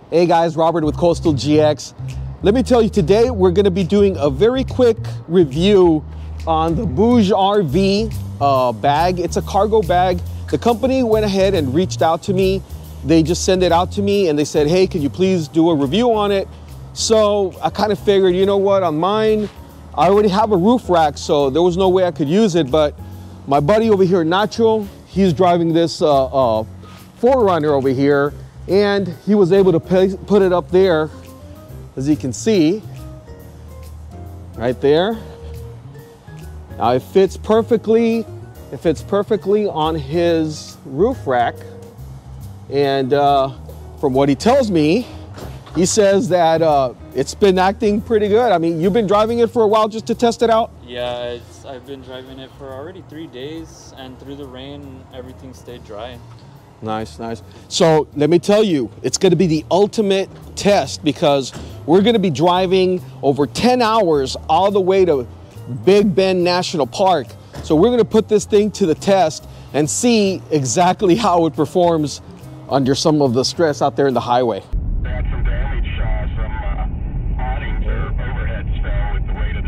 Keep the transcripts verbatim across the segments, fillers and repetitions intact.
Hey guys, Robert with Coastal G X. Let me tell you, today we're going to be doing a very quick review on the Bouge R V uh, bag. It's a cargo bag. The company went ahead and reached out to me. They just sent it out to me and they said, hey, can you please do a review on it? So I kind of figured, you know what, on mine, I already have a roof rack, so there was no way I could use it. But my buddy over here, Nacho, he's driving this uh, uh, four runner over here, and he was able to pay, put it up there, as you can see, right there. Now it fits perfectly, it fits perfectly on his roof rack. And uh, from what he tells me, he says that uh, it's been acting pretty good. I mean, you've been driving it for a while just to test it out? Yeah, it's, I've been driving it for already three days, and through the rain, everything stayed dry. Nice, nice. So let me tell you, it's going to be the ultimate test because we're going to be driving over ten hours all the way to Big Bend National Park. So we're going to put this thing to the test and see exactly how it performs under some of the stress out there in the highway. They had some damage, uh, some uh, awnings or overheads fell with the weight of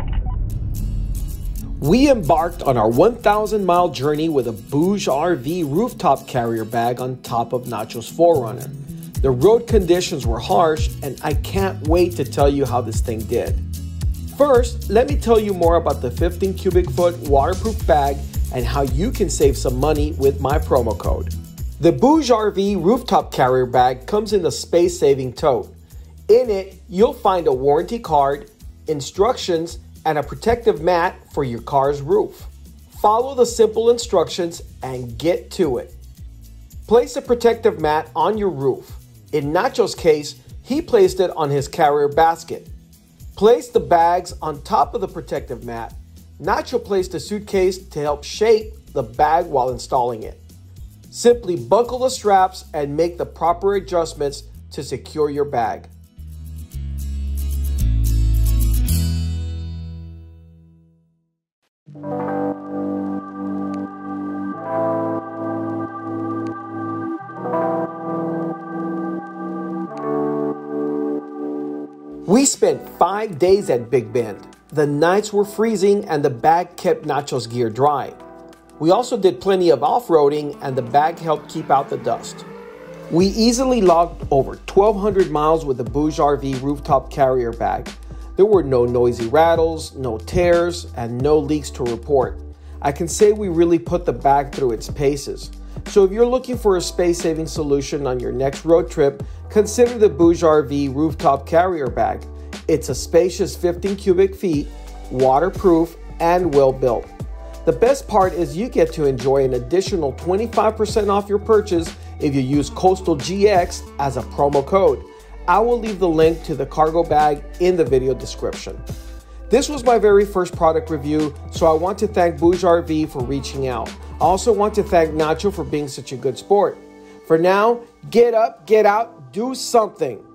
the snow. We embarked on our one thousand mile journey with a Bouge R V rooftop carrier bag on top of Nacho's four runner. The road conditions were harsh, and I can't wait to tell you how this thing did. First, let me tell you more about the fifteen cubic foot waterproof bag and how you can save some money with my promo code. The Bouge R V rooftop carrier bag comes in a space-saving tote. In it, you'll find a warranty card, instructions, and a protective mat for your car's roof. Follow the simple instructions and get to it. Place a protective mat on your roof. In Nacho's case, he placed it on his carrier basket. Place the bags on top of the protective mat. Nacho placed a suitcase to help shape the bag while installing it. Simply buckle the straps and make the proper adjustments to secure your bag. We spent five days at Big Bend. The nights were freezing and the bag kept Nacho's gear dry. We also did plenty of off-roading and the bag helped keep out the dust. We easily logged over twelve hundred miles with the Bouge R V rooftop carrier bag. There were no noisy rattles, no tears, and no leaks to report. I can say we really put the bag through its paces. So if you're looking for a space-saving solution on your next road trip, consider the Bouge R V rooftop carrier bag. It's a spacious fifteen cubic feet, waterproof, and well built. The best part is you get to enjoy an additional twenty-five percent off your purchase if you use Coastal G X as a promo code. I will leave the link to the cargo bag in the video description. This was my very first product review, so I want to thank Bouge R V for reaching out. I also want to thank Nacho for being such a good sport. For now, get up, get out, do something.